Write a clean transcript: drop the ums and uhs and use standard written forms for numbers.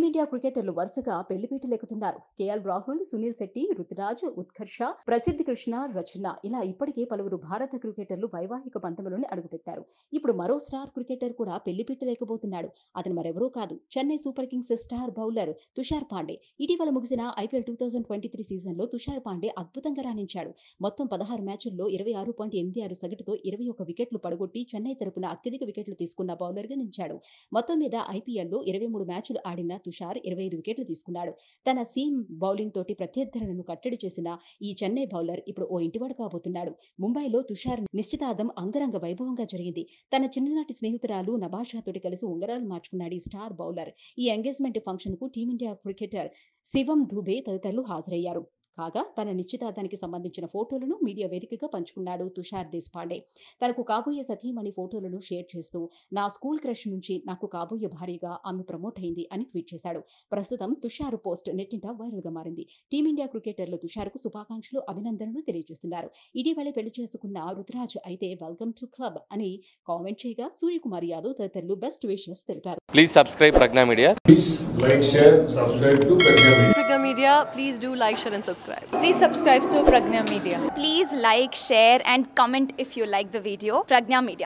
Team India క్రికెటర్లు వరుసగా పెళ్లిపీటలెక్కుతున్నారు. కేఎల్ రాహుల్, సునీల్ శెట్టి, రుతురాజ్, ఉత్కర్ష, ప్రసిద్ధ్ కృష్ణ, రచన ఇలా ఇప్పటికే పలువురు భారత క్రికెటర్లు వైవాహిక బంధంలోనే అడుగుపెట్టారు. ఇప్పుడు మరో స్టార్ క్రికెటర్ కూడా పెళ్లిపీటలెక్కబోతున్నాడు. అతను మరెవరూ కాదు, Chennai super kings star bowler Tushar Pandey. ఇటీవల ముగిసిన ఐపీఎల్ 2023 సీజన్లో తుషార్ పాండే అద్భుతంగా రాణించాడు. మొత్తం 16 మ్యాచుల్లో 26.86 సగటుతో 21 వికెట్లు పడగొట్టి చెన్నై తరపున అత్యధిక వికెట్లు తీసుకున్న బౌలర్గా నిలిచాడు. మొత్తం మీద ఐపీఎల్లో 23 మ్యాచ్లు ఆడిన తుషార్ 25 వికెట్లు తీసుకున్నాడు. తన సీమ్ బౌలింగ్ తోటి ప్రత్యర్థులను కట్టడి చేసిన ఈ చెన్నై బౌలర్ ఇప్పుడు ఓ ఇంటివాడు కాబోతున్నాడు. ముంబైలో తుషార్ నిశ్చితార్థం అంగరంగ వైభవంగా జరిగింది. తన చిన్ననాటి స్నేహితురాలు నబాషాతోటి కలిసి ఉంగరాలు మార్చుకున్నాడు ఈ స్టార్ బౌలర్. ఈ ఎంగేజ్మెంట్ ఫంక్షన్ కు టీమిండియా క్రికెటర్ శివం దుబే తదితరులు హాజరయ్యారు. కాగా తన నిశ్చితార్థానికి సంబంధించిన ఫోటోలను మీడియా వేదికగా పంచుకున్నాడు తుషార్ దేశ్పాండే. తనకు కాబోయే సతీమణి ఫోటోలను షేర్ చేస్తూ, నా స్కూల్ క్రష్ నుంచి నాకు కాబోయే భార్యగా ఆమె ప్రమోట్ అయింది అని ట్వీట్ చేశాడు. ప్రస్తుతం తుషార్ పోస్ట్ నెట్టింట వైరల్ గా మారింది. టీమిండియా క్రికెటర్లు తుషార్కు శుభాకాంక్షలు, అభినందనలు తెలియజేస్తున్నారు. ఇటీవలే పెళ్లి చేసుకున్న రుతురాజ్ అయితే వెల్కమ్ టు క్లబ్ అని కామెంట్ చేయగా, సూర్యకుమార్ యాదవ్ తదితరులు బెస్ట్ విషెస్ తెలిపారు. Please subscribe Pregnya Media. Please like, share, subscribe to Pregnya Media. Pregnya Media, please do like, share and subscribe. Please subscribe to Pregnya Media. Please like, share and comment if you like the video. Pregnya Media.